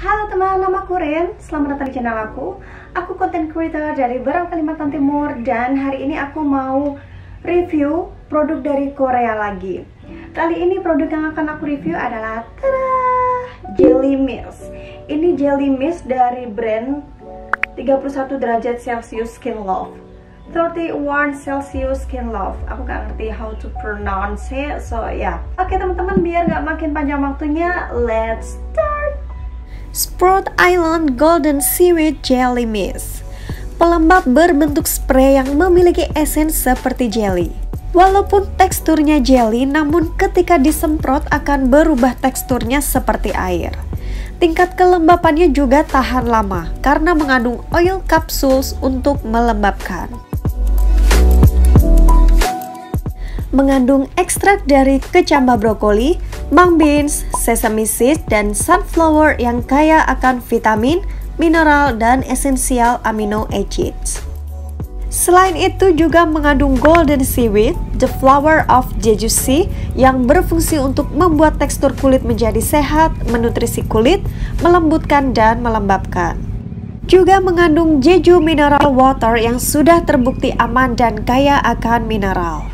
Halo teman, nama aku Rin. Selamat datang di channel aku. Aku content creator dari Berau, Kalimantan Timur. Dan hari ini aku mau review produk dari Korea lagi. Kali ini produk yang akan aku review adalah Jelly Mist. Ini Jelly Mist dari brand 31 derajat Celcius Skin Love, 31 Celsius Skin Love. Aku gak ngerti how to pronounce it, so ya. Oke teman-teman, biar gak makin panjang waktunya, let's start. Sprout Island Golden Seaweed Jelly Mist, pelembab berbentuk spray yang memiliki esen seperti jelly. Walaupun teksturnya jelly, namun ketika disemprot akan berubah teksturnya seperti air. Tingkat kelembapannya juga tahan lama karena mengandung oil capsules untuk melembabkan. Mengandung ekstrak dari kecamba brokoli, mung beans, sesame seeds, dan sunflower yang kaya akan vitamin, mineral, dan esensial amino acids. Selain itu juga mengandung golden seaweed, the flower of Jeju Sea, yang berfungsi untuk membuat tekstur kulit menjadi sehat, menutrisi kulit, melembutkan, dan melembabkan. Juga mengandung Jeju mineral water yang sudah terbukti aman dan kaya akan mineral.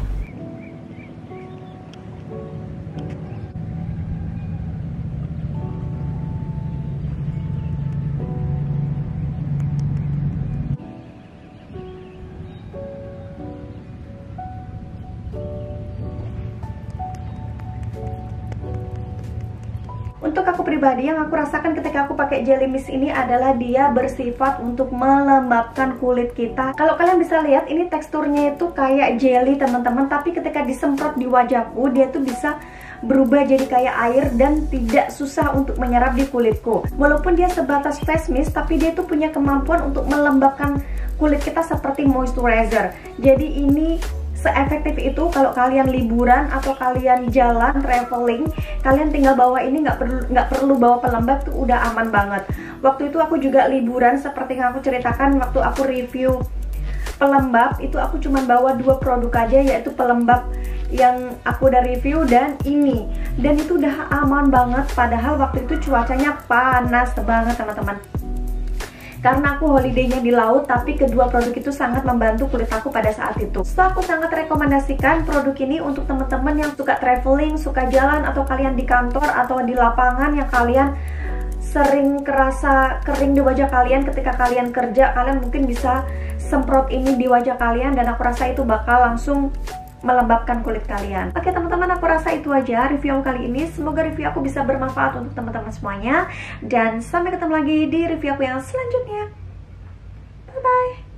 Untuk aku pribadi, yang aku rasakan ketika aku pakai Jelly Mist ini adalah dia bersifat untuk melembabkan kulit kita. Kalau kalian bisa lihat, ini teksturnya itu kayak jelly teman-teman, tapi ketika disemprot di wajahku, dia tuh bisa berubah jadi kayak air dan tidak susah untuk menyerap di kulitku. Walaupun dia sebatas face mist, tapi dia tuh punya kemampuan untuk melembabkan kulit kita seperti moisturizer. Jadi ini se-efektif itu kalau kalian liburan atau kalian jalan traveling, kalian tinggal bawa ini, nggak perlu bawa pelembab, tuh udah aman banget. Waktu itu aku juga liburan seperti yang aku ceritakan waktu aku review pelembab, itu aku cuma bawa 2 produk aja, yaitu pelembab yang aku udah review dan ini, dan itu udah aman banget. Padahal waktu itu cuacanya panas banget teman-teman, karena aku holidaynya di laut, tapi kedua produk itu sangat membantu kulit aku pada saat itu. So, aku sangat rekomendasikan produk ini untuk teman-teman yang suka traveling, suka jalan, atau kalian di kantor atau di lapangan yang kalian sering kerasa kering di wajah kalian ketika kalian kerja. Kalian mungkin bisa semprot ini di wajah kalian dan aku rasa itu bakal langsung melembabkan kulit kalian. Oke teman-teman, aku rasa itu aja review kali ini. Semoga review aku bisa bermanfaat untuk teman-teman semuanya. Dan sampai ketemu lagi di review aku yang selanjutnya. Bye-bye.